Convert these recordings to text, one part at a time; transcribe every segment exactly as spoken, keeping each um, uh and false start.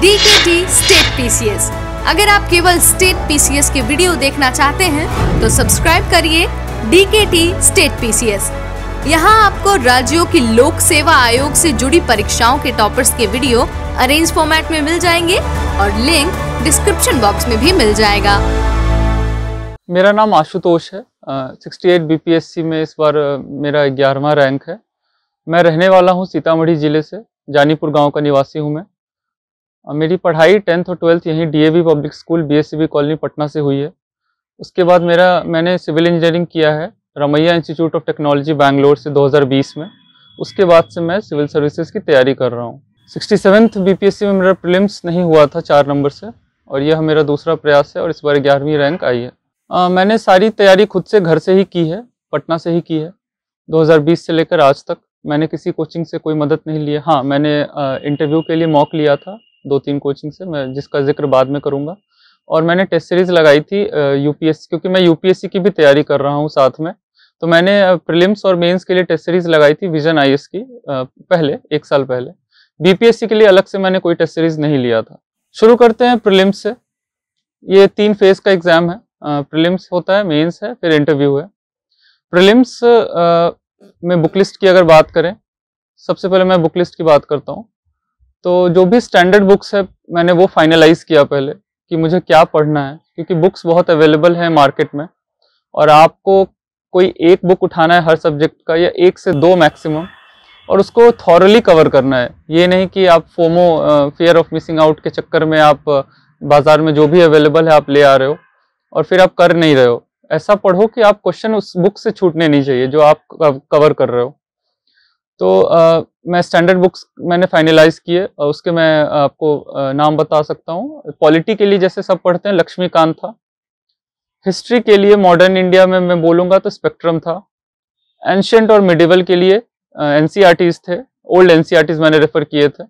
DKT state PCS. अगर आप केवल स्टेट पीसीएस के वीडियो देखना चाहते हैं तो सब्सक्राइब करिए डीकेटी स्टेट पीसीएस। यहाँ आपको राज्यों की लोक सेवा आयोग से जुड़ी परीक्षाओं के टॉपर्स के वीडियो अरेंज फॉर्मेट में मिल जाएंगे और लिंक डिस्क्रिप्शन बॉक्स में भी मिल जाएगा। मेरा नाम आशुतोष है। सिक्सटी एट बीपीएससी में इस बार uh, मेरा ग्यारहवां रैंक है। मैं रहने वाला हूँ सीतामढ़ी ज़िले से, जानीपुर गांव का निवासी हूँ मैं। uh, मेरी पढ़ाई टेंथ और ट्वेल्थ यहीं DAV public school BSCB colony Patna से हुई है। उसके बाद मेरा मैंने सिविल इंजीनियरिंग किया है Ramaiah institute of technology Bangalore से दो हज़ार बीस में। उसके बाद से मैं सिविल सर्विसेज की तैयारी कर रहा हूँ। सिक्सटी सेवन्थ बीपीएससी में मेरा प्रीलिम्स नहीं हुआ था चार नंबर से, और यह मेरा दूसरा प्रयास है और इस बार ग्यारहवीं रैंक आई है। आ, मैंने सारी तैयारी खुद से घर से ही की है, पटना से ही की है। दो हज़ार बीस से लेकर आज तक मैंने किसी कोचिंग से कोई मदद नहीं ली है। हाँ, मैंने आ, इंटरव्यू के लिए मॉक लिया था दो तीन कोचिंग से, मैं जिसका जिक्र बाद में करूँगा। और मैंने टेस्ट सीरीज लगाई थी यूपीएससी, क्योंकि मैं यूपीएससी की भी तैयारी कर रहा हूँ साथ में। तो मैंने प्रीलिम्स और मेंस के लिए टेस्ट सीरीज लगाई थी विजन आईएएस की आ, पहले एक साल पहले। बीपीएससी के लिए अलग से मैंने कोई टेस्ट सीरीज नहीं लिया था। शुरू करते हैं प्रीलिम्स से। ये तीन फेज का एग्जाम है। प्रीलिम्स uh, होता है, मेंस है, फिर इंटरव्यू है। प्रीलिम्स uh, में बुक लिस्ट की अगर बात करें, सबसे पहले मैं बुक लिस्ट की बात करता हूँ। तो जो भी स्टैंडर्ड बुक्स है मैंने वो फाइनलाइज किया पहले कि मुझे क्या पढ़ना है, क्योंकि बुक्स बहुत अवेलेबल है मार्केट में और आपको कोई एक बुक उठाना है हर सब्जेक्ट का, या एक से दो मैक्सिमम, और उसको थॉरली कवर करना है। ये नहीं कि आप FOMO fear of missing out के चक्कर में आप बाजार में जो भी अवेलेबल है आप ले आ रहे हो और फिर आप कर नहीं रहे हो। ऐसा पढ़ो कि आप क्वेश्चन उस बुक से छूटने नहीं चाहिए जो आप कवर कर रहे हो। तो आ, मैं स्टैंडर्ड बुक्स मैंने फाइनलाइज किए और उसके मैं आपको आ, नाम बता सकता हूँ। पॉलिटी के लिए जैसे सब पढ़ते हैं लक्ष्मीकांत था। हिस्ट्री के लिए मॉडर्न इंडिया में मैं बोलूँगा तो स्पेक्ट्रम था। एंशिएंट और मिडिवल के लिए एनसीईआरटीज थे, ओल्ड एनसीईआरटीज मैंने रेफर किए थे।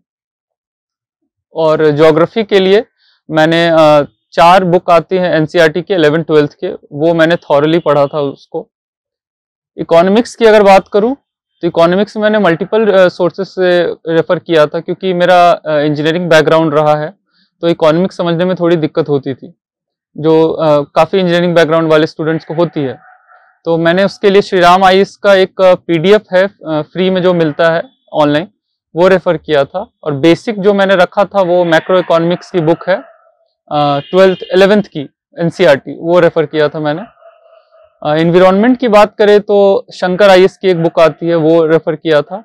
और ज्योग्राफी के लिए मैंने आ, चार बुक आती हैं एनसीईआरटी के इलेवेंथ ट्वेल्थ के, वो मैंने थॉरली पढ़ा था उसको। इकोनॉमिक्स की अगर बात करूं तो इकोनॉमिक्स में मैंने मल्टीपल सोर्सेज से रेफर किया था, क्योंकि मेरा इंजीनियरिंग बैकग्राउंड रहा है तो इकोनॉमिक्स समझने में थोड़ी दिक्कत होती थी, जो uh, काफ़ी इंजीनियरिंग बैकग्राउंड वाले स्टूडेंट्स को होती है। तो मैंने उसके लिए श्रीराम आईएएस का एक पीडीएफ है फ्री में जो मिलता है ऑनलाइन, वो रेफर किया था। और बेसिक जो मैंने रखा था वो मैक्रो इकोनॉमिक्स की बुक है ट्वेल्थ इलेवेंथ की एनसीईआरटी, वो रेफर किया था मैंने। एनवायरनमेंट uh, की बात करें तो शंकर आईएएस की एक बुक आती है, वो रेफर किया था।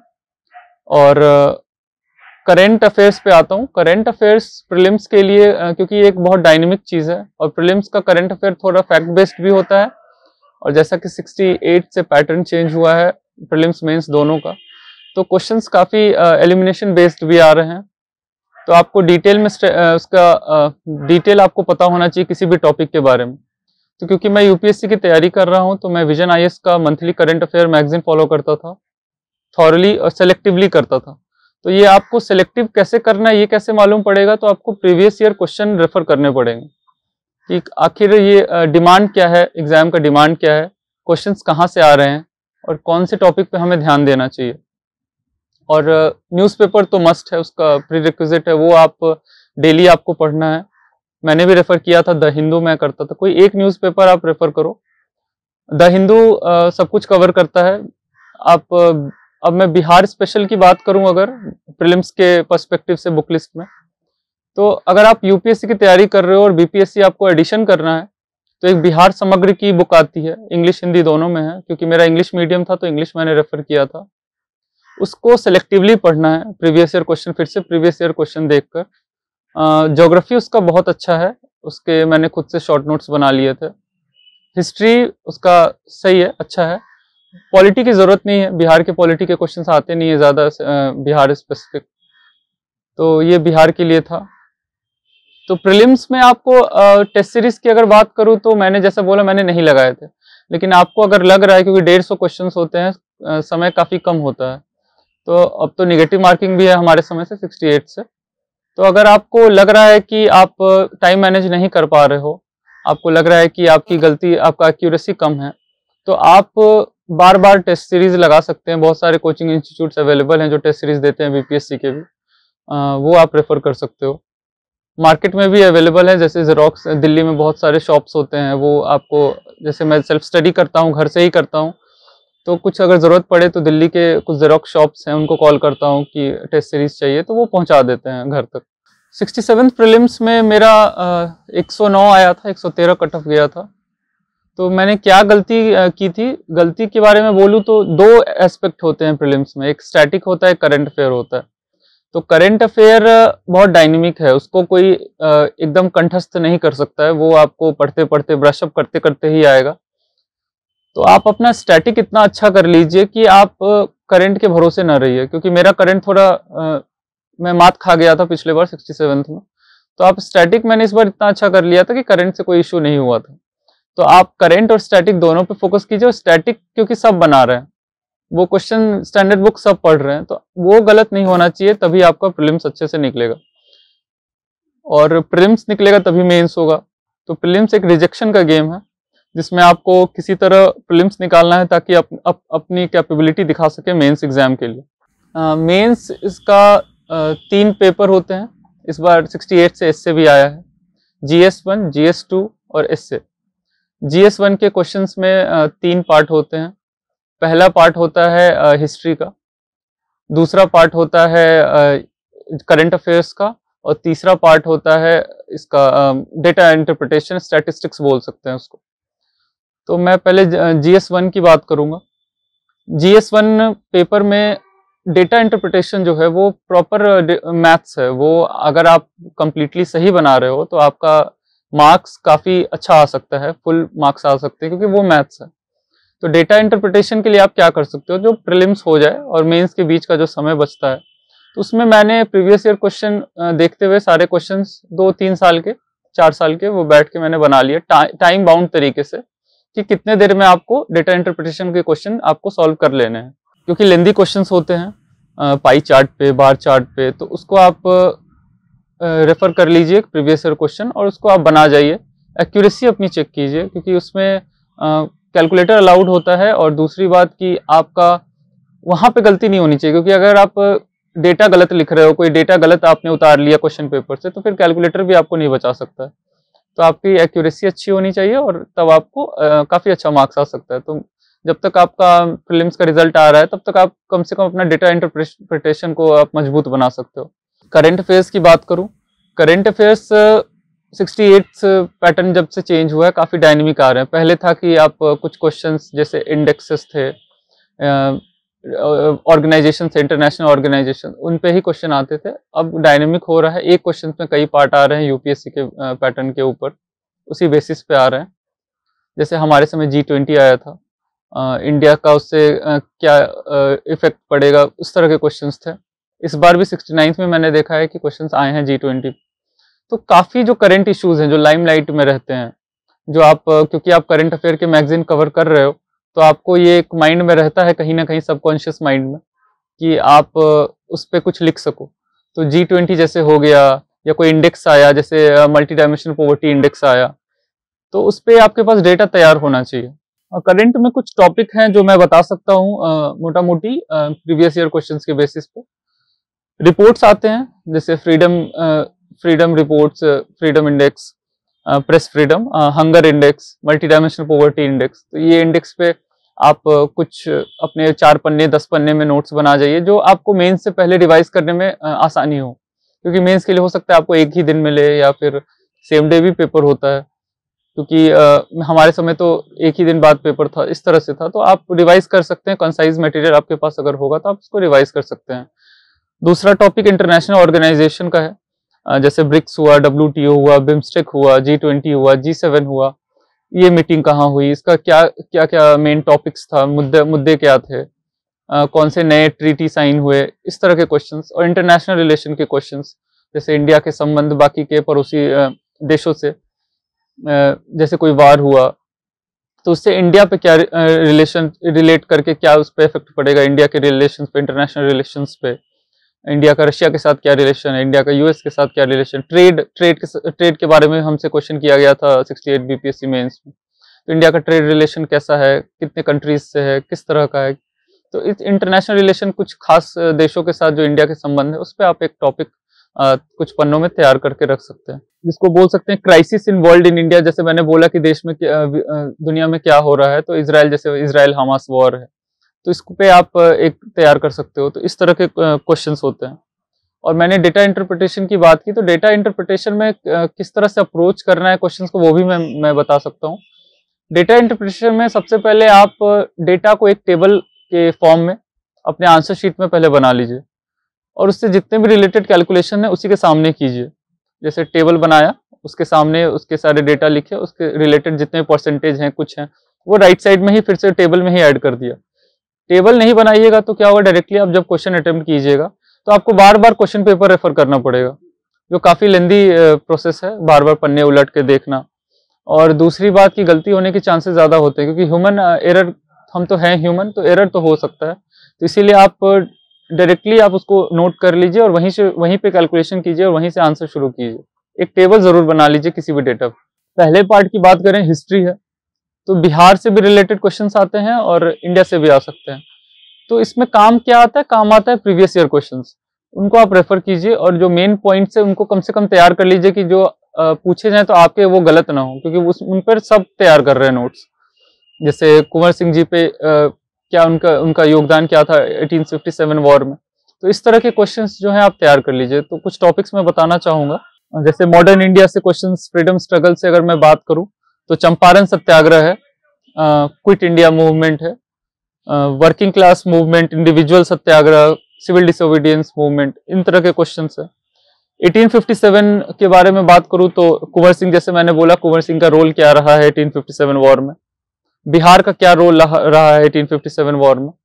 और करंट uh, अफेयर्स पे आता हूँ। करंट अफेयर्स प्रीलिम्स के लिए uh, क्योंकि ये एक बहुत डायनेमिक चीज़ है और प्रीलिम्स का करंट अफेयर थोड़ा फैक्ट बेस्ड भी होता है, और जैसा कि सिक्सटी एट से पैटर्न चेंज हुआ है प्रीलिम्स मेंस दोनों का, तो क्वेश्चंस काफ़ी एलिमिनेशन बेस्ड भी आ रहे हैं। तो आपको डिटेल में उसका डिटेल आपको पता होना चाहिए किसी भी टॉपिक के बारे में। तो क्योंकि मैं यूपीएससी की तैयारी कर रहा हूं तो मैं विजन आईएएस का monthly current affair magazine follow करता था, थॉरली और सेलेक्टिवली करता था। तो ये आपको सेलेक्टिव कैसे करना है, ये कैसे मालूम पड़ेगा, तो आपको प्रीवियस ईयर क्वेश्चन रेफर करने पड़ेंगे कि आखिर ये डिमांड क्या है, एग्जाम का डिमांड क्या है, क्वेश्चंस कहाँ से आ रहे हैं और कौन से टॉपिक पे हमें ध्यान देना चाहिए। और न्यूज़पेपर तो मस्ट है, उसका प्रीरिक्विजिट है, वो आप डेली आपको पढ़ना है। मैंने भी रेफर किया था, द हिंदू मैं करता था। कोई एक न्यूज़पेपर आप रेफर करो। द हिंदू सब कुछ कवर करता है। आप अब मैं बिहार स्पेशल की बात करूं अगर प्रीलिम्स के पर्सपेक्टिव से बुक लिस्ट में, तो अगर आप यूपीएससी की तैयारी कर रहे हो और बीपीएससी आपको एडिशन करना है तो एक बिहार समग्र की बुक आती है, इंग्लिश हिंदी दोनों में है। क्योंकि मेरा इंग्लिश मीडियम था तो इंग्लिश मैंने रेफर किया था। उसको सेलेक्टिवली पढ़ना है, प्रीवियस ईयर क्वेश्चन फिर से प्रीवियस ईयर क्वेश्चन देखकर। ज्योग्राफी uh, उसका बहुत अच्छा है, उसके मैंने खुद से शॉर्ट नोट्स बना लिए थे। हिस्ट्री उसका सही है, अच्छा है। पॉलिटी की जरूरत नहीं है, बिहार के पॉलिटी के क्वेश्चन आते नहीं है ज़्यादा बिहार स्पेसिफिक, तो ये बिहार के लिए था। तो प्रीलिम्स में आपको टेस्ट सीरीज की अगर बात करूँ तो मैंने जैसा बोला मैंने नहीं लगाए थे, लेकिन आपको अगर लग रहा है, क्योंकि डेढ़ सौ क्वेश्चन होते हैं, uh, समय काफ़ी कम होता है, तो अब तो निगेटिव मार्किंग भी है हमारे समय से सिक्सटी एट से। तो अगर आपको लग रहा है कि आप टाइम मैनेज नहीं कर पा रहे हो, आपको लग रहा है कि आपकी गलती, आपका एक्यूरेसी कम है, तो आप बार बार टेस्ट सीरीज लगा सकते हैं। बहुत सारे कोचिंग इंस्टीट्यूट्स अवेलेबल हैं जो टेस्ट सीरीज देते हैं बीपीएससी के भी, आ, वो आप रेफर कर सकते हो। मार्केट में भी अवेलेबल है। जैसे जेरोक्स, दिल्ली में बहुत सारे शॉप्स होते हैं, वो आपको, जैसे मैं सेल्फ स्टडी करता हूँ, घर से ही करता हूँ, तो कुछ अगर ज़रूरत पड़े तो दिल्ली के कुछ जेरोक्स शॉप्स हैं, उनको कॉल करता हूँ कि टेस्ट सीरीज चाहिए, तो वो पहुँचा देते हैं घर तक। सिक्सटी सेवन्थ प्रीलिम्स में मेरा एक सौ नौ आया था, एक सौ तेरह कट ऑफ गया था। तो मैंने क्या गलती की थी, गलती के बारे में बोलूँ तो दो एस्पेक्ट होते हैं प्रीलिम्स में, एक स्टैटिक होता है, एक करंट अफेयर होता है। तो करंट अफेयर बहुत डायनेमिक है, उसको कोई एकदम कंठस्थ नहीं कर सकता है, वो आपको पढ़ते पढ़ते ब्रशअप करते करते ही आएगा। तो आप अपना स्टैटिक इतना अच्छा कर लीजिए कि आप करंट के भरोसे ना रहिए, क्योंकि मेरा करंट थोड़ा आ, मैं मात खा गया था पिछले बार सिक्सटी सेवन्थ में। तो आप स्टैटिक मैंने इस बार इतना अच्छा कर लिया था कि करंट से कोई इशू नहीं हुआ था। तो आप करंट और स्टैटिक दोनों पे फोकस कीजिए। और स्टैटिक क्योंकि सब बना रहे हैं, वो क्वेश्चन स्टैंडर्ड बुक सब पढ़ रहे हैं, तो वो गलत नहीं होना चाहिए, तभी आपका प्रीलिम्स अच्छे से निकलेगा। और प्रीलिम्स निकलेगा तभी मेंस होगा। तो प्रीलिम्स एक रिजेक्शन का गेम है, जिसमें आपको किसी तरह प्रीलिम्स निकालना है ताकि अप, अप, अपनी कैपेबिलिटी दिखा सके मेंस एग्जाम के लिए। मेंस uh, इसका uh, तीन पेपर होते हैं। इस बार अड़सठ से एससे भी आया है, G S one, G S two और एससे। जी एस वन के क्वेश्चंस में uh, तीन पार्ट होते हैं। पहला पार्ट होता है हिस्ट्री uh, का, दूसरा पार्ट होता है करंट uh, अफेयर्स का, और तीसरा पार्ट होता है इसका डेटा इंटरप्रिटेशन, स्टैटिस्टिक्स बोल सकते हैं उसको। तो मैं पहले जी एस वन की बात करूंगा। जी एस वन पेपर में डेटा इंटरप्रिटेशन जो है वो प्रॉपर मैथ्स है, वो अगर आप कंप्लीटली सही बना रहे हो तो आपका मार्क्स काफ़ी अच्छा आ सकता है, फुल मार्क्स आ सकते हैं, क्योंकि वो मैथ्स है। तो डेटा इंटरप्रिटेशन के लिए आप क्या कर सकते हो, जो प्रीलिम्स हो जाए और मेंस के बीच का जो समय बचता है, तो उसमें मैंने प्रीवियस ईयर क्वेश्चन देखते हुए सारे क्वेश्चंस दो तीन साल के, चार साल के, वो बैठ के मैंने बना लिए टाइम बाउंड तरीके से, कि कितने देर में आपको डेटा इंटरप्रिटेशन के क्वेश्चन आपको सॉल्व कर लेने हैं। क्योंकि लेंदी क्वेश्चंस होते हैं पाई चार्ट पे, बार चार्ट पे, तो उसको आप रेफर कर लीजिए प्रीवियस ईयर क्वेश्चन और उसको आप बना जाइए। एक्यूरेसी अपनी चेक कीजिए, क्योंकि उसमें कैलकुलेटर अलाउड होता है। और दूसरी बात कि आपका वहाँ पे गलती नहीं होनी चाहिए, क्योंकि अगर आप डेटा गलत लिख रहे हो, कोई डेटा गलत आपने उतार लिया क्वेश्चन पेपर से, तो फिर कैलकुलेटर भी आपको नहीं बचा सकता है। तो आपकी एक्यूरेसी अच्छी होनी चाहिए और तब आपको आ, काफ़ी अच्छा मार्क्स आ सकता है। तो जब तक आपका प्रीलिम्स का रिजल्ट आ रहा है, तब तक आप कम से कम अपना डेटा इंटरप्रिटेशन को आप मजबूत बना सकते हो। करंट अफेयर्स की बात करूं, current affairs sixty eight pattern जब से चेंज हुआ है, काफ़ी डायनेमिक आ रहे हैं। पहले था कि आप कुछ क्वेश्चंस जैसे इंडेक्सेस थे, ऑर्गेनाइजेशन से, इंटरनेशनल ऑर्गेनाइजेशन, उन पे ही क्वेश्चन आते थे। अब डायनेमिक हो रहा है, एक क्वेश्चन में कई पार्ट आ रहे हैं यूपीएससी के पैटर्न के ऊपर, उसी बेसिस पे आ रहे हैं। जैसे हमारे समय जी ट्वेंटी आया था, आ, इंडिया का उससे आ, क्या इफेक्ट पड़ेगा, उस तरह के क्वेश्चंस थे। इस बार भी सिक्सटी नाइन्थ में मैंने देखा है कि क्वेश्चंस आए हैं जी ट्वेंटी। तो काफ़ी जो करंट इश्यूज हैं, जो लाइमलाइट में रहते हैं, जो आप, क्योंकि आप करंट अफेयर के मैगजीन कवर कर रहे हो, तो आपको ये एक माइंड में रहता है, कहीं ना कहीं सबकॉन्शियस माइंड में, कि आप उस पर कुछ लिख सको। तो जी ट्वेंटी जैसे हो गया, या कोई इंडेक्स आया, जैसे मल्टी डायमेंशनल पॉवर्टी इंडेक्स आया, तो उस पर आपके पास डेटा तैयार होना चाहिए। करंट में कुछ टॉपिक हैं जो मैं बता सकता हूँ मोटा मोटी प्रीवियस ईयर क्वेश्चंस के बेसिस पे। रिपोर्ट्स आते हैं, जैसे freedom freedom reports, freedom index, press freedom, hunger index, multi dimensional poverty index. तो ये इंडेक्स पे आप कुछ अपने चार पन्ने दस पन्ने में नोट्स बना जाइए, जो आपको मेंस से पहले रिवाइज करने में आसानी हो। क्योंकि मेंस के लिए हो सकता है आपको एक ही दिन मिले, या फिर सेम डे भी पेपर होता है, क्योंकि आ, हमारे समय तो एक ही दिन बाद पेपर था, इस तरह से था। तो आप रिवाइज कर सकते हैं, कंसाइज मटेरियल आपके पास अगर होगा तो आप उसको रिवाइज कर सकते हैं। दूसरा टॉपिक इंटरनेशनल ऑर्गेनाइजेशन का है, जैसे ब्रिक्स हुआ, डब्ल्यू टी ओ हुआ, बिम्स्टेक हुआ, जी ट्वेंटी हुआ, जी सेवन हुआ। ये मीटिंग कहाँ हुई, इसका क्या क्या क्या मेन टॉपिक्स था, मुद्दे मुद्दे क्या थे, आ, कौन से नए ट्रीटी साइन हुए, इस तरह के क्वेश्चंस। और इंटरनेशनल रिलेशन के क्वेश्चंस, जैसे इंडिया के संबंध बाकी के पड़ोसी देशों से, जैसे कोई वार हुआ तो उससे इंडिया पे क्या रिलेशन रिलेट करके क्या उस पर इफेक्ट पड़ेगा, इंडिया के रिलेशन पे, इंटरनेशनल रिलेशंस पे, इंडिया का रशिया के साथ क्या रिलेशन है, इंडिया का यूएस के साथ क्या रिलेशन, ट्रेड ट्रेड के ट्रेड के बारे में हमसे क्वेश्चन किया गया था सिक्सटी एट बीपीएससी मेंस में। तो इंडिया का ट्रेड रिलेशन कैसा है, कितने कंट्रीज से है, किस तरह का है। तो इस इंटरनेशनल रिलेशन कुछ खास देशों के साथ जो इंडिया के संबंध है, उस पर आप एक टॉपिक uh, कुछ पन्नों में तैयार करके रख सकते हैं, जिसको बोल सकते हैं क्राइसिस इन्वॉल्व इन इंडिया। जैसे मैंने बोला कि देश में क्या, दुनिया में क्या हो रहा है, तो इजराइल, जैसे इजराइल हमास वॉर है, तो इस पे आप एक तैयार कर सकते हो। तो इस तरह के क्वेश्चंस होते हैं। और मैंने डेटा इंटरप्रिटेशन की बात की, तो डेटा इंटरप्रिटेशन में किस तरह से अप्रोच करना है क्वेश्चंस को, वो भी मैं मैं बता सकता हूँ। डेटा इंटरप्रिटेशन में सबसे पहले आप डेटा को एक टेबल के फॉर्म में अपने आंसर शीट में पहले बना लीजिए, और उससे जितने भी रिलेटेड कैलकुलेशन है उसी के सामने कीजिए। जैसे टेबल बनाया, उसके सामने उसके सारे डेटा लिखे, उसके रिलेटेड जितने परसेंटेज हैं कुछ हैं, वो राइट साइड में ही फिर से टेबल में ही ऐड कर दिया। टेबल नहीं बनाइएगा तो क्या होगा, डायरेक्टली आप जब क्वेश्चन अटेम्प्ट कीजिएगा तो आपको बार बार क्वेश्चन पेपर रेफर करना पड़ेगा, जो काफी लेंदी प्रोसेस है, बार बार पन्ने उलट के देखना। और दूसरी बात की गलती होने के चांसेस ज्यादा होते हैं, क्योंकि ह्यूमन एरर, हम तो हैं ह्यूमन, तो एरर तो हो सकता है। तो इसीलिए आप डायरेक्टली आप उसको नोट कर लीजिए और वहीं से वहीं पे कैलकुलेशन कीजिए और वहीं से आंसर शुरू कीजिए। एक टेबल जरूर बना लीजिए किसी भी डेटा। पहले पार्ट की बात करें, हिस्ट्री है, तो बिहार से भी रिलेटेड क्वेश्चंस आते हैं और इंडिया से भी आ सकते हैं। तो इसमें काम क्या आता है, काम आता है प्रीवियस ईयर क्वेश्चंस, उनको आप रेफर कीजिए और जो मेन पॉइंट्स है उनको कम से कम तैयार कर लीजिए कि जो आ, पूछे जाए तो आपके वो गलत ना हो, क्योंकि उस उन पर सब तैयार कर रहे हैं नोट्स। जैसे कुंवर सिंह जी पे आ, क्या उनका उनका योगदान क्या था अठारह सौ सत्तावन वॉर में, तो इस तरह के क्वेश्चंस जो हैं आप तैयार कर लीजिए। तो कुछ टॉपिक्स मैं बताना चाहूंगा, जैसे मॉडर्न इंडिया से क्वेश्चंस, फ्रीडम स्ट्रगल से अगर मैं बात करूं तो चंपारण सत्याग्रह है, क्विट इंडिया मूवमेंट है, working class movement, individual satyagraha, civil disobedience movement, इन तरह के क्वेश्चंस है। अठारह सौ सत्तावन के बारे में बात करूं तो कुंवर सिंह, जैसे मैंने बोला, कुंवर सिंह का रोल क्या रहा है अठारह सौ सत्तावन वॉर में, बिहार का क्या रोल रहा है अठारह सौ सत्तावन वॉर में।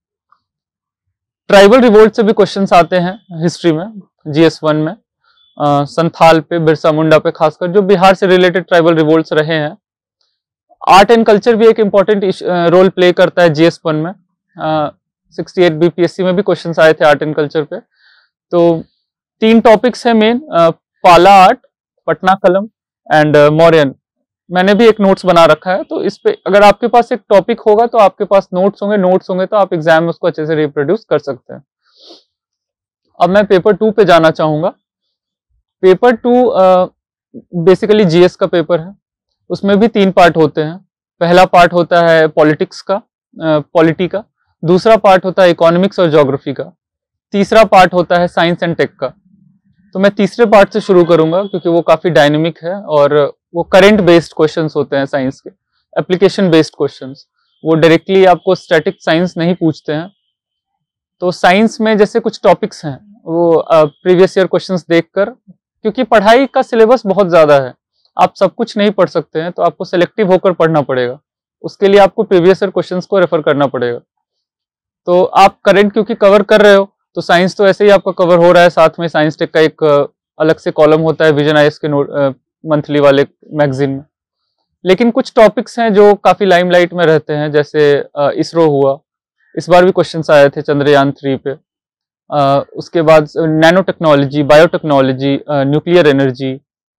ट्राइबल रिवोल्ट से भी क्वेश्चंस आते हैं हिस्ट्री में, जीएस वन में, आ, संथाल पे, बिरसा मुंडा पे, खासकर जो बिहार से रिलेटेड ट्राइबल रिवोल्ट्स रहे हैं। आर्ट एंड कल्चर भी एक इंपॉर्टेंट रोल प्ले करता है जीएस वन में। अड़सठ बीपीएससी में भी क्वेश्चंस आए थे आर्ट एंड कल्चर पे। तो तीन टॉपिक्स है मेन, पाला आर्ट, पटना कलम एंड मौर्यन। मैंने भी एक नोट्स बना रखा है, तो इस पे अगर आपके पास एक टॉपिक होगा तो आपके पास नोट्स होंगे, नोट्स होंगे तो आप एग्जाम में उसको अच्छे से रिप्रोड्यूस कर सकते हैं। अब मैं पेपर टू पे जाना चाहूंगा। पेपर टू बेसिकली जीएस का पेपर है, उसमें भी तीन पार्ट होते हैं। पहला पार्ट होता है पॉलिटिक्स का, पॉलिटी का, दूसरा पार्ट होता है इकोनॉमिक्स और ज्योग्राफी का, तीसरा पार्ट होता है साइंस एंड टेक का। तो मैं तीसरे पार्ट से शुरू करूंगा क्योंकि वो काफी डायनेमिक है और वो करंट बेस्ड क्वेश्चंस होते हैं साइंस के, एप्लीकेशन बेस्ड क्वेश्चंस। वो डायरेक्टली आपको स्टैटिक साइंस नहीं पूछते हैं। तो साइंस में जैसे कुछ टॉपिक्स हैं वो प्रीवियस ईयर क्वेश्चंस देखकर, क्योंकि पढ़ाई का सिलेबस बहुत ज्यादा है, आप सब कुछ नहीं पढ़ सकते हैं, तो आपको सेलेक्टिव होकर पढ़ना पड़ेगा। उसके लिए आपको प्रीवियस ईयर क्वेश्चंस को रेफर करना पड़ेगा। तो आप करंट क्योंकि कवर कर रहे हो, तो साइंस तो ऐसे ही आपका कवर हो रहा है, साथ में साइंस टेक का एक अलग से कॉलम होता है विजन आईएएस के मंथली वाले मैगजीन में। लेकिन कुछ टॉपिक्स हैं जो काफी लाइमलाइट में रहते हैं, जैसे इसरो हुआ, इस बार भी क्वेश्चंस आए थे चंद्रयान थ्री पे। आ, उसके बाद nano technology, biotechnology, nuclear energy,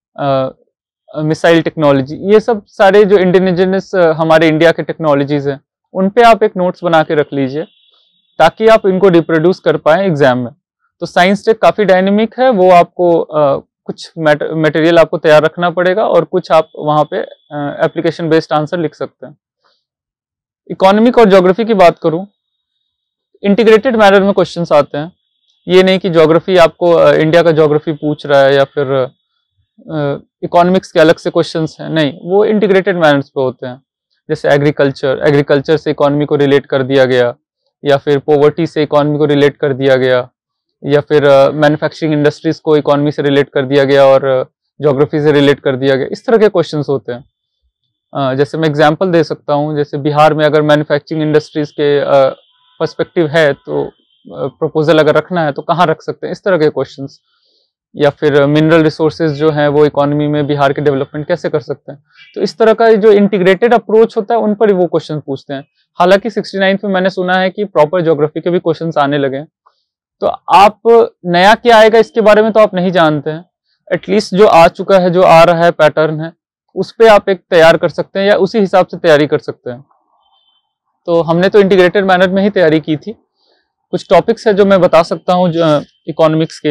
missile technology, ये सब सारे जो इंडिजिनस हमारे इंडिया के टेक्नोलॉजीज हैं, उन पे आप एक नोट्स बना के रख लीजिए ताकि आप इनको रिप्रोड्यूस कर पाएं एग्जाम में। तो साइंस टेक काफी डायनेमिक है, वो आपको आ, कुछ मटेरियल आपको तैयार रखना पड़ेगा और कुछ आप वहां पे एप्लीकेशन बेस्ड आंसर लिख सकते हैं। इकोनॉमिक और ज्योग्राफी की बात करूं, इंटीग्रेटेड मैनर में क्वेश्चंस आते हैं। ये नहीं कि ज्योग्राफी आपको इंडिया का ज्योग्राफी पूछ रहा है या फिर इकोनॉमिक्स के अलग से क्वेश्चंस हैं, नहीं, वो इंटीग्रेटेड मैनर्स पे होते हैं। जैसे एग्रीकल्चर, एग्रीकल्चर से इकोनॉमी को रिलेट कर दिया गया, या फिर पॉवर्टी से इकोनॉमी को रिलेट कर दिया गया, या फिर मैन्युफैक्चरिंग uh, इंडस्ट्रीज को इकोनॉमी से रिलेट कर दिया गया और ज्योग्राफी uh, से रिलेट कर दिया गया। इस तरह के क्वेश्चंस होते हैं। uh, जैसे मैं एग्जांपल दे सकता हूँ, जैसे बिहार में अगर मैन्युफैक्चरिंग इंडस्ट्रीज के पर्सपेक्टिव uh, है तो प्रपोजल uh, अगर रखना है तो कहाँ रख सकते हैं, इस तरह के क्वेश्चंस। या फिर मिनरल रिसोर्सेज जो हैं वो इकोनॉमी में बिहार के डेवलपमेंट कैसे कर सकते हैं। तो इस तरह का जो इंटीग्रेटेड अप्रोच होता है उन पर ही वो क्वेश्चन पूछते हैं। हालांकि सिक्सटी नाइन्थ में मैंने सुना है कि प्रॉपर ज्योग्राफी के भी क्वेश्चंस आने लगे हैं। तो आप नया क्या आएगा इसके बारे में तो आप नहीं जानते हैं, एटलीस्ट जो आ चुका है, जो आ रहा है पैटर्न है, उस पर आप एक तैयार कर सकते हैं या उसी हिसाब से तैयारी कर सकते हैं। तो हमने तो इंटीग्रेटेड मैनर में ही तैयारी की थी। कुछ टॉपिक्स है जो मैं बता सकता हूँ इकोनॉमिक्स के लिए।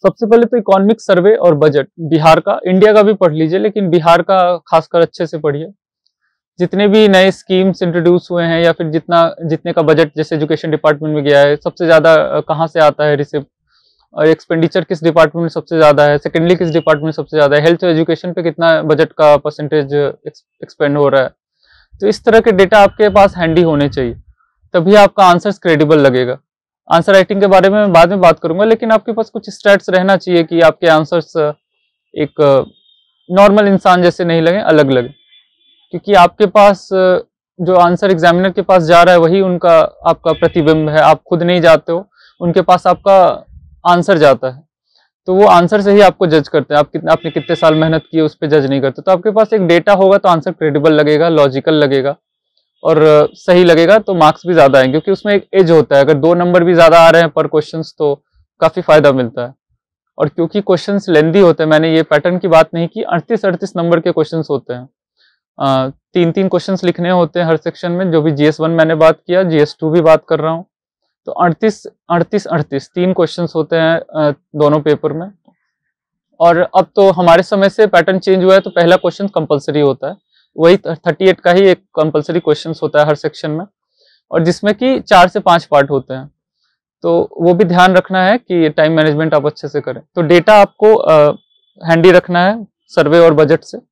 सबसे पहले तो इकोनॉमिक सर्वे और बजट बिहार का, इंडिया का भी पढ़ लीजिए, लेकिन बिहार का खासकर अच्छे से पढ़िए। जितने भी नए स्कीम्स इंट्रोड्यूस हुए हैं या फिर जितना जितने का बजट जैसे एजुकेशन डिपार्टमेंट में गया है, सबसे ज़्यादा कहाँ से आता है रिसिप्ट, और एक्सपेंडिचर किस डिपार्टमेंट में सबसे ज़्यादा है, सेकेंडली किस डिपार्टमेंट में सबसे ज़्यादा है, हेल्थ और एजुकेशन पे कितना बजट का परसेंटेज एक्सपेंड हो रहा है। तो इस तरह के डेटा आपके पास हैंडी होने चाहिए, तभी आपका आंसर्स क्रेडिबल लगेगा। आंसर राइटिंग के बारे में मैं बाद में बात करूंगा, लेकिन आपके पास कुछ स्टैट्स रहना चाहिए कि आपके आंसर्स एक नॉर्मल इंसान जैसे नहीं लगे, अलग लगे, क्योंकि आपके पास जो आंसर एग्जामिनर के पास जा रहा है वही उनका आपका प्रतिबिंब है। आप खुद नहीं जाते हो, उनके पास आपका आंसर जाता है, तो वो आंसर से ही आपको जज करते हैं। आप कितने आपने कितने साल मेहनत की है उस पर जज नहीं करते। तो आपके पास एक डेटा होगा तो आंसर क्रेडिबल लगेगा, लॉजिकल लगेगा और सही लगेगा, तो मार्क्स भी ज्यादा आएंगे, क्योंकि उसमें एक एज होता है। अगर दो नंबर भी ज्यादा आ रहे हैं पर क्वेश्चन तो काफी फायदा मिलता है। और क्योंकि क्वेश्चंस लेंदी होते हैं, मैंने ये पैटर्न की बात नहीं की, अड़तीस अड़तीस नंबर के क्वेश्चंस होते हैं, आ, तीन तीन क्वेश्चंस लिखने होते हैं हर सेक्शन में। जो भी जीएस वन मैंने बात किया, जीएस टू भी बात कर रहा हूँ, तो अड़तीस अड़तीस अड़तीस तीन क्वेश्चंस होते हैं दोनों पेपर में। और अब तो हमारे समय से पैटर्न चेंज हुआ है, तो पहला क्वेश्चन कंपलसरी होता है, वही अड़तीस का ही एक कंपलसरी क्वेश्चन होता है हर सेक्शन में, और जिसमें कि चार से पांच पार्ट होते हैं। तो वो भी ध्यान रखना है कि टाइम मैनेजमेंट आप अच्छे से करें। तो डेटा आपको हैंडी रखना है सर्वे और बजट से।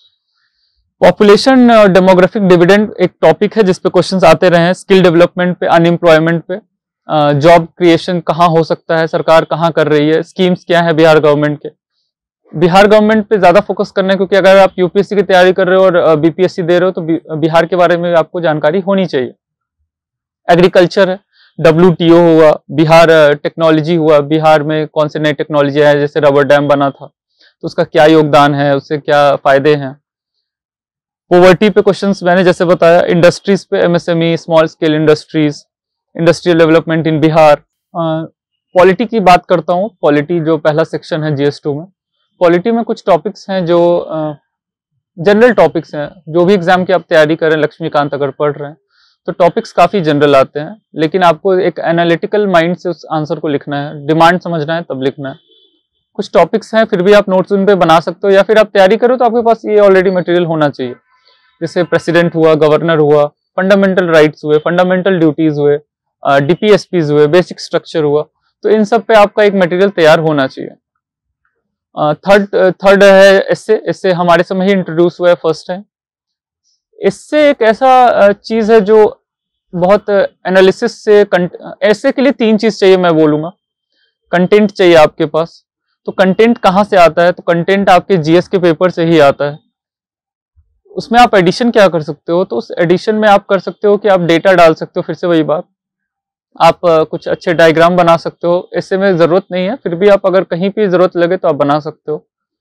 पॉपुलेशन और डेमोग्राफिक डिविडेंड एक टॉपिक है जिसपे क्वेश्चंस आते रहे हैं। स्किल डेवलपमेंट पे, अनएम्प्लॉयमेंट पे, जॉब क्रिएशन कहाँ हो सकता है, सरकार कहाँ कर रही है, स्कीम्स क्या है बिहार गवर्नमेंट के। बिहार गवर्नमेंट पे ज्यादा फोकस करना है, क्योंकि अगर आप यूपीएससी की तैयारी कर रहे हो और बीपीएससी दे रहे हो तो बिहार के बारे में आपको जानकारी होनी चाहिए। एग्रीकल्चर है, डब्ल्यूटीओ हुआ, बिहार टेक्नोलॉजी हुआ, बिहार में कौन से नई टेक्नोलॉजी है, जैसे रबर डैम बना था तो उसका क्या योगदान है, उससे क्या फायदे हैं। पॉवर्टी पे क्वेश्चंस मैंने जैसे बताया। इंडस्ट्रीज पे, MSME, small scale industries, industrial development in Bihar. Polity की बात करता हूँ, पॉलिटी जो पहला सेक्शन है जीएस टू में। पॉलिटी में कुछ टॉपिक्स हैं जो जनरल टॉपिक्स हैं, जो भी एग्जाम की आप तैयारी करें, लक्ष्मीकांत अगर पढ़ रहे हैं तो टॉपिक्स काफी जनरल आते हैं, लेकिन आपको एक एनालिटिकल माइंड से उस आंसर को लिखना है, डिमांड समझना है तब लिखना है। कुछ टॉपिक्स हैं फिर भी आप नोट्स उन पे बना सकते हो, या फिर आप तैयारी करो तो आपके पास ये ऑलरेडी मटेरियल होना चाहिए। जैसे प्रेसिडेंट हुआ, गवर्नर हुआ, फंडामेंटल राइट्स हुए, फंडामेंटल ड्यूटीज हुए, डीपीएसपीज हुए, बेसिक स्ट्रक्चर हुआ, तो इन सब पे आपका एक मटेरियल तैयार होना चाहिए। थर्ड थर्ड है एस्से। एस्से हमारे समय ही इंट्रोड्यूस हुआ है फर्स्ट टाइम। इससे एक ऐसा चीज है जो बहुत एनालिसिस से, एस्से के लिए तीन चीज चाहिए मैं बोलूंगा। कंटेंट चाहिए आपके पास, तो कंटेंट कहाँ से आता है, तो कंटेंट आपके जीएस के पेपर से ही आता है। उसमें आप एडिशन क्या कर सकते हो, तो उस एडिशन में आप कर सकते हो कि आप डेटा डाल सकते हो, फिर से वही बात, आप कुछ अच्छे डायग्राम बना सकते हो। ऐसे में जरूरत नहीं है, फिर भी आप अगर कहीं भी जरूरत लगे तो आप बना सकते हो।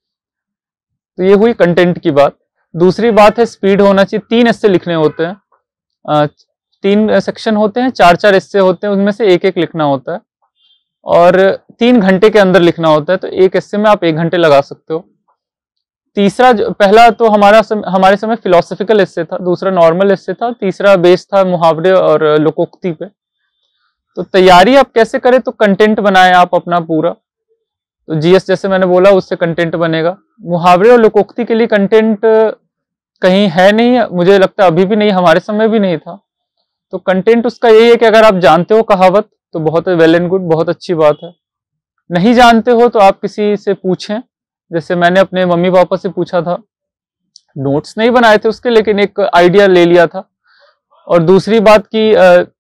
तो ये हुई कंटेंट की बात। दूसरी बात है स्पीड होना चाहिए। तीन एस्से लिखने होते हैं, तीन सेक्शन होते हैं, चार चार एस्से होते हैं, उनमें से एक एक लिखना होता है और तीन घंटे के अंदर लिखना होता है। तो एक एस्से में आप एक घंटे लगा सकते हो। तीसरा, पहला तो हमारा सम, हमारे समय फिलोसफिकल एस्से था, दूसरा नॉर्मल एस्से था, तीसरा बेस था मुहावरे और लोकोक्ति पे। तो तैयारी आप कैसे करें, तो कंटेंट बनाएं आप अपना पूरा। तो जीएस जैसे मैंने बोला उससे कंटेंट बनेगा। मुहावरे और लोकोक्ति के लिए कंटेंट कहीं है नहीं, मुझे लगता है अभी भी नहीं, हमारे समय भी नहीं था। तो कंटेंट उसका यही है कि अगर आप जानते हो कहावत तो बहुत वेल एंड गुड, बहुत अच्छी बात है। नहीं जानते हो तो आप किसी से पूछें, जैसे मैंने अपने मम्मी पापा से पूछा था, नोट्स नहीं बनाए थे उसके, लेकिन एक आइडिया ले लिया था। और दूसरी बात की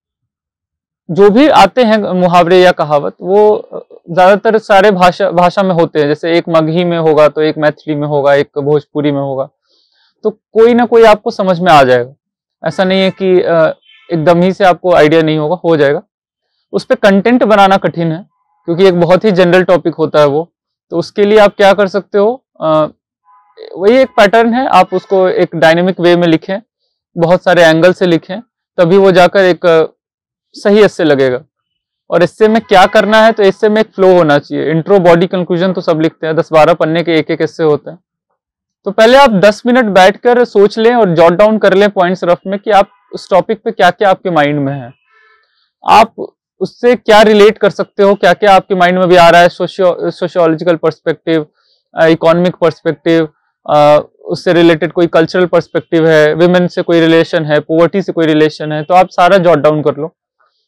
जो भी आते हैं मुहावरे या कहावत, वो ज्यादातर सारे भाषा भाषा में होते हैं। जैसे एक मगही में होगा तो एक मैथिली में होगा, एक भोजपुरी में होगा, तो कोई ना कोई आपको समझ में आ जाएगा। ऐसा नहीं है कि एकदम ही से आपको आइडिया नहीं होगा, हो जाएगा। उस पर कंटेंट बनाना कठिन है, क्योंकि एक बहुत ही जनरल टॉपिक होता है वो। तो उसके लिए आप क्या कर सकते हो, आ, वही एक पैटर्न है, आप उसको एक डायनेमिक वे में लिखें, बहुत सारे एंगल से लिखें, तभी वो जाकर एक सही एस्से लगेगा। और इससे में क्या करना है, तो इससे में एक फ्लो होना चाहिए। इंट्रो, बॉडी, कंक्लूजन तो सब लिखते हैं, दस बारह पन्ने के एक एक एस्से होते हैं। तो पहले आप दस मिनट बैठकर सोच लें और जॉट डाउन कर लें पॉइंट्स रफ में कि आप उस टॉपिक पे क्या क्या आपके माइंड में है। आप उससे क्या रिलेट कर सकते हो, क्या क्या आपके माइंड में भी आ रहा है, socio sociological perspective, economic perspective, उससे रिलेटेड कोई कल्चरल पर्सपेक्टिव है, विमेन से कोई रिलेशन है, पॉवर्टी से कोई रिलेशन है, तो आप सारा जॉट डाउन कर लो।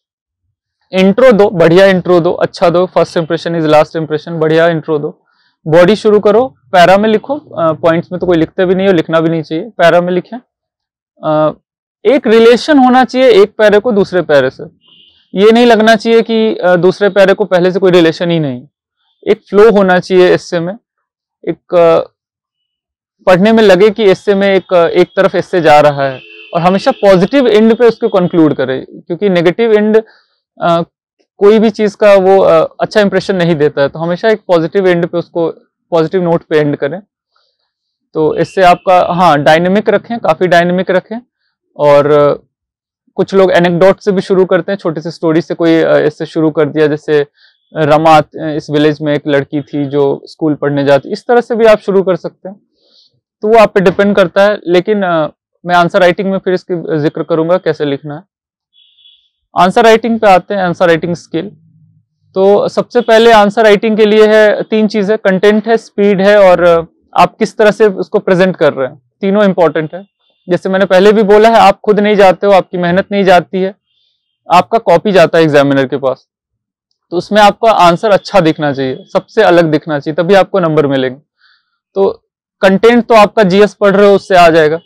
इंट्रो दो, बढ़िया इंट्रो दो, अच्छा दो, first impression is last impression, बढ़िया इंट्रो दो। बॉडी शुरू करो, पैरा में लिखो, पॉइंट्स में तो कोई लिखते भी नहीं हो, लिखना भी नहीं चाहिए, पैरा में लिखें। uh, एक रिलेशन होना चाहिए एक पैरे को दूसरे पैरे से, ये नहीं लगना चाहिए कि uh, दूसरे पैरे को पहले से कोई रिलेशन ही नहीं। एक फ्लो होना चाहिए एस्से में, एक uh, पढ़ने में लगे कि एस्से में एक एक तरफ एस्से जा रहा है, और हमेशा पॉजिटिव एंड पे उसको कंक्लूड करे, क्योंकि नेगेटिव एंड Uh, कोई भी चीज का वो uh, अच्छा इंप्रेशन नहीं देता है। तो हमेशा एक पॉजिटिव एंड पे उसको, पॉजिटिव नोट पे एंड करें। तो इससे आपका, हाँ, डायनेमिक रखें, काफी डायनेमिक रखें। और uh, कुछ लोग एनेक्डोट से भी शुरू करते हैं, छोटी सी स्टोरी से कोई uh, इससे शुरू कर दिया, जैसे रमा इस विलेज में एक लड़की थी जो स्कूल पढ़ने जाती, इस तरह से भी आप शुरू कर सकते हैं। तो वो आप पे डिपेंड करता है, लेकिन uh, मैं आंसर राइटिंग में फिर इसकी जिक्र करूंगा कैसे लिखना है। आंसर राइटिंग पे आते हैं, आंसर राइटिंग स्किल। तो सबसे पहले आंसर राइटिंग के लिए है तीन चीजें, कंटेंट है, स्पीड है, और आप किस तरह से उसको प्रेजेंट कर रहे हैं, तीनों इंपॉर्टेंट है। जैसे मैंने पहले भी बोला है, आप खुद नहीं जाते हो, आपकी मेहनत नहीं जाती है, आपका कॉपी जाता है एग्जामिनर के पास, तो उसमें आपका आंसर अच्छा दिखना चाहिए, सबसे अलग दिखना चाहिए, तभी आपको नंबर मिलेंगे। तो कंटेंट तो आपका जीएस पढ़ रहे हो उससे आ जाएगा,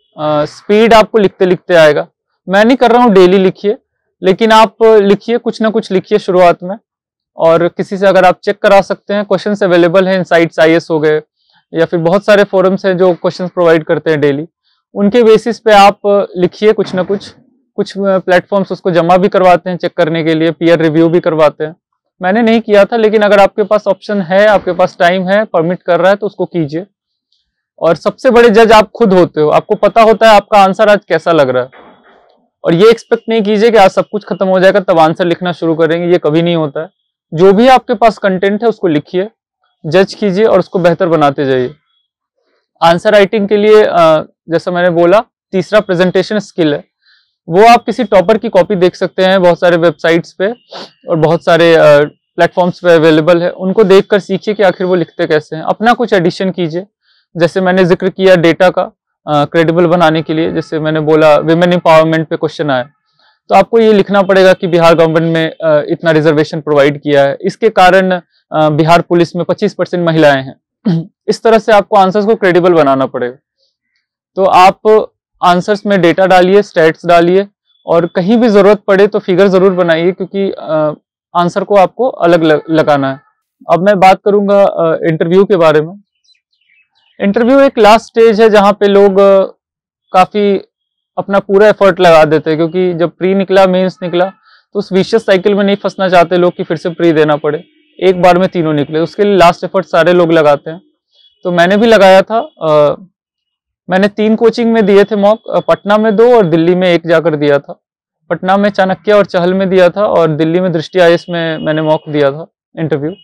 स्पीड आपको लिखते लिखते आएगा। मैं नहीं कर रहा हूँ डेली लिखिए, लेकिन आप लिखिए, कुछ ना कुछ लिखिए शुरुआत में, और किसी से अगर आप चेक करा सकते हैं, क्वेश्चंस अवेलेबल हैं, इनसाइट्स आईएएस हो गए, या फिर बहुत सारे फोरम्स हैं जो क्वेश्चंस प्रोवाइड करते हैं डेली, उनके बेसिस पे आप लिखिए कुछ ना कुछ। कुछ प्लेटफॉर्म्स उसको जमा भी करवाते हैं चेक करने के लिए, पीयर रिव्यू भी करवाते हैं। मैंने नहीं किया था, लेकिन अगर आपके पास ऑप्शन है, आपके पास टाइम है, परमिट कर रहा है, तो उसको कीजिए। और सबसे बड़े जज आप खुद होते हो, आपको पता होता है आपका आंसर आज कैसा लग रहा है, और ये एक्सपेक्ट नहीं कीजिए कि आज सब कुछ खत्म हो जाएगा तब आंसर लिखना शुरू करेंगे, ये कभी नहीं होता है। जो भी आपके पास कंटेंट है उसको लिखिए, जज कीजिए और उसको बेहतर बनाते जाइए। आंसर राइटिंग के लिए जैसा मैंने बोला, तीसरा प्रेजेंटेशन स्किल है। वो आप किसी टॉपर की कॉपी देख सकते हैं, बहुत सारे वेबसाइट्स पे और बहुत सारे प्लेटफॉर्म्स पे अवेलेबल है, उनको देखकर सीखिए कि आखिर वो लिखते कैसे हैं। अपना कुछ एडिशन कीजिए, जैसे मैंने जिक्र किया डेटा का क्रेडिबल uh, बनाने के लिए, जैसे मैंने बोला विमेन एम्पावरमेंट पे क्वेश्चन आया, तो आपको ये लिखना पड़ेगा कि बिहार गवर्नमेंट में uh, इतना रिजर्वेशन प्रोवाइड किया है, इसके कारण uh, बिहार पुलिस में पच्चीस परसेंट महिलाएं हैं। इस तरह से आपको आंसर्स को क्रेडिबल बनाना पड़ेगा। तो आप आंसर्स में डेटा डालिए, स्टैट्स डालिए, और कहीं भी जरूरत पड़े तो फिगर जरूर बनाइए, क्योंकि आंसर uh, को आपको अलग लग, लगाना है। अब मैं बात करूंगा इंटरव्यू uh, के बारे में। इंटरव्यू एक लास्ट स्टेज है जहां पे लोग काफी अपना पूरा एफर्ट लगा देते हैं, क्योंकि जब प्री निकला, मेंस निकला, तो उस विशियस साइकिल में नहीं फंसना चाहते लोग कि फिर से प्री देना पड़े, एक बार में तीनों निकले। उसके लिए लास्ट एफर्ट सारे लोग लगाते हैं, तो मैंने भी लगाया था। आ, मैंने तीन कोचिंग में दिए थे मॉक, पटना में दो और दिल्ली में एक जाकर दिया था। पटना में चाणक्य और चहल में दिया था, और दिल्ली में दृष्टि आईएएस में मैंने मॉक दिया था इंटरव्यू।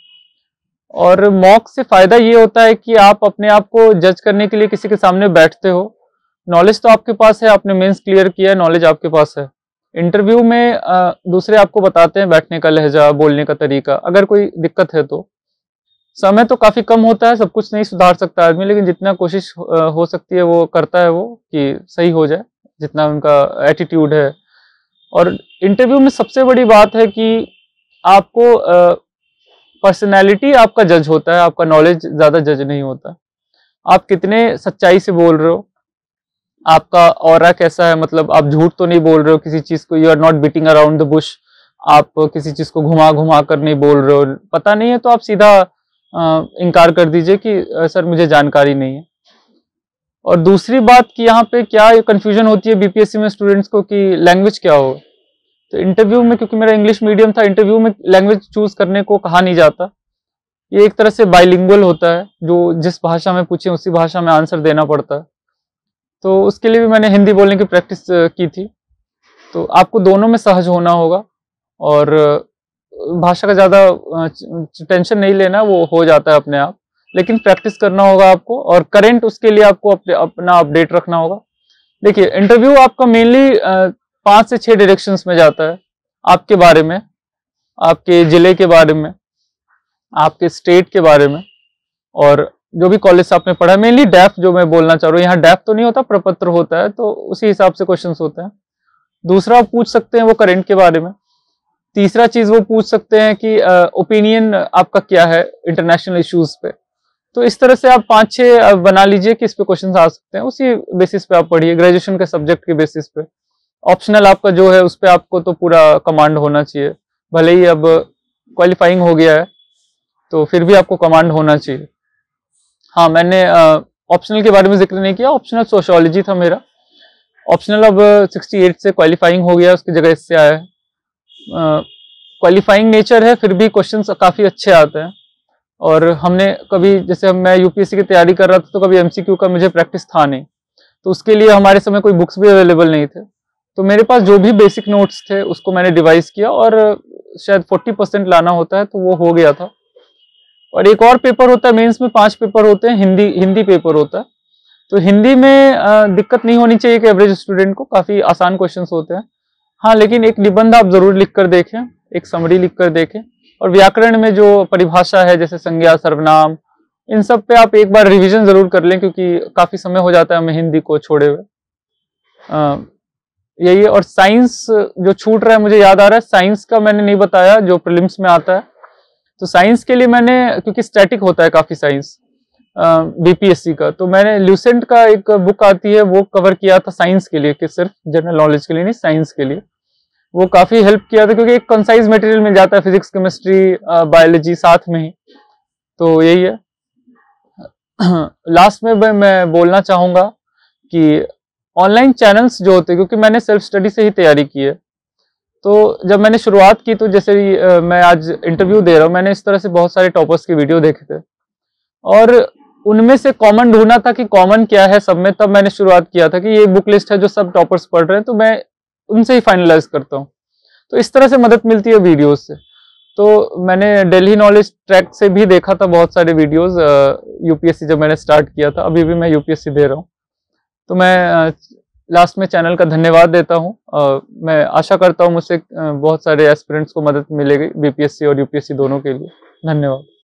और मॉक से फायदा ये होता है कि आप अपने आप को जज करने के लिए किसी के सामने बैठते हो, नॉलेज तो आपके पास है, आपने मेंस क्लियर किया है, नॉलेज आपके पास है। इंटरव्यू में आ, दूसरे आपको बताते हैं बैठने का लहजा, बोलने का तरीका, अगर कोई दिक्कत है तो। समय तो काफी कम होता है, सब कुछ नहीं सुधार सकता आदमी, लेकिन जितना कोशिश हो सकती है वो करता है वो कि सही हो जाए, जितना उनका एटीट्यूड है। और इंटरव्यू में सबसे बड़ी बात है कि आपको आ, पर्सनैलिटी आपका जज होता है, आपका नॉलेज ज्यादा जज नहीं होता। आप कितने सच्चाई से बोल रहे हो, आपका ऑरा कैसा है, मतलब आप झूठ तो नहीं बोल रहे हो किसी चीज को, you are not beating around the bush, आप किसी चीज को घुमा घुमा कर नहीं बोल रहे हो। पता नहीं है तो आप सीधा आ, इनकार कर दीजिए कि सर मुझे जानकारी नहीं है। और दूसरी बात कि यहाँ पे क्या कंफ्यूजन होती है बीपीएससी में स्टूडेंट्स को कि लैंग्वेज क्या हो। तो इंटरव्यू में, क्योंकि मेरा इंग्लिश मीडियम था, इंटरव्यू में लैंग्वेज चूज करने को कहा नहीं जाता। ये एक तरह से बाइलिंगुअल होता है, जो जिस भाषा में पूछे उसी भाषा में आंसर देना पड़ता है। तो उसके लिए भी मैंने हिंदी बोलने की प्रैक्टिस की थी। तो आपको दोनों में सहज होना होगा, और भाषा का ज्यादा टेंशन नहीं लेना, वो हो जाता है अपने आप, लेकिन प्रैक्टिस करना होगा आपको, और करंट उसके लिए आपको अपने अपना अपडेट रखना होगा। देखिए इंटरव्यू आपका मेनली पांच से छह डायरेक्शंस में जाता है आपके बारे में। आपके ज़िले के बारे में, आपके स्टेट के बारे में, और जो भी कॉलेज आपने पढ़ा, मेनली डैफ जो मैं बोलना चाह रहा हूँ, यहाँ डैफ तो नहीं होता, प्रपत्र होता है, तो उसी हिसाब से क्वेश्चंस होते हैं। दूसरा पूछ सकते हैं वो करंट के बारे में। तीसरा चीज वो पूछ सकते हैं कि ओपिनियन uh, आपका क्या है इंटरनेशनल इश्यूज पे। तो इस तरह से आप पांच छह बना लीजिए कि इस पे क्वेश्चंस आ सकते हैं, उसी बेसिस पे आप पढ़िए, ग्रेजुएशन के सब्जेक्ट के बेसिस पे। ऑप्शनल आपका जो है उस पे आपको तो पूरा कमांड होना चाहिए, भले ही अब क्वालिफाइंग हो गया है तो फिर भी आपको कमांड होना चाहिए। हाँ, मैंने ऑप्शनल uh, के बारे में जिक्र नहीं किया, ऑप्शनल सोशियोलॉजी था मेरा। ऑप्शनल अब अड़सठ से क्वालिफाइंग हो गया, उसकी जगह इससे आया है। क्वालिफाइंग uh, नेचर है, फिर भी क्वेश्चंस काफ़ी अच्छे आते हैं। और हमने कभी, जैसे हम मैं यूपीएससी की तैयारी कर रहा था तो कभी एमसीक्यू का मुझे प्रैक्टिस था नहीं, तो उसके लिए हमारे समय कोई बुक्स भी अवेलेबल नहीं थे, तो मेरे पास जो भी बेसिक नोट्स थे उसको मैंने डिवाइस किया, और शायद चालीस परसेंट लाना होता है तो वो हो गया था। और एक और पेपर होता है मेंस में, पांच पेपर होते हैं, हिंदी हिंदी पेपर होता है। तो हिंदी में आ, दिक्कत नहीं होनी चाहिए कि एवरेज स्टूडेंट को, काफ़ी आसान क्वेश्चंस होते हैं। हाँ, लेकिन एक निबंध आप जरूर लिख कर देखें, एक समरी लिख कर देखें, और व्याकरण में जो परिभाषा है जैसे संज्ञा, सर्वनाम, इन सब पे आप एक बार रिवीजन जरूर कर लें, क्योंकि काफ़ी समय हो जाता है हमें हिंदी को छोड़े हुए। यही है। और साइंस जो छूट रहा है, मुझे याद आ रहा है, साइंस का मैंने नहीं बताया जो प्रीलिम्स में आता है। तो साइंस के लिए मैंने, क्योंकि स्टैटिक होता है काफ़ी साइंस बीपीएससी का, तो मैंने ल्यूसेंट का एक बुक आती है वो कवर किया था साइंस के लिए, कि सिर्फ जनरल नॉलेज के लिए नहीं, साइंस के लिए। वो काफ़ी हेल्प किया था, क्योंकि एक कंसाइज मटेरियल मिल जाता है, फिजिक्स, केमिस्ट्री, बायोलॉजी साथ में ही। तो यही है। लास्ट में मैं बोलना चाहूँगा कि ऑनलाइन चैनल्स जो होते हैं, क्योंकि मैंने सेल्फ स्टडी से ही तैयारी की है, तो जब मैंने शुरुआत की, तो जैसे मैं आज इंटरव्यू दे रहा हूँ, मैंने इस तरह से बहुत सारे टॉपर्स की वीडियो देखे थे, और उनमें से कॉमन ढूंढना था कि कॉमन क्या है सब में। तब मैंने शुरुआत किया था कि ये बुक लिस्ट है जो सब टॉपर्स पढ़ रहे हैं, तो मैं उनसे ही फाइनलाइज करता हूँ। तो इस तरह से मदद मिलती है वीडियोस से। तो मैंने दिल्ली नॉलेज ट्रैक से भी देखा था बहुत सारे वीडियोस, यूपीएससी जब मैंने स्टार्ट किया था, अभी भी मैं यूपीएससी दे रहा हूँ। तो मैं लास्ट में चैनल का धन्यवाद देता हूँ। मैं आशा करता हूँ मुझसे बहुत सारे एस्पिरेंट्स को मदद मिलेगी बीपीएससी और यूपीएससी दोनों के लिए। धन्यवाद।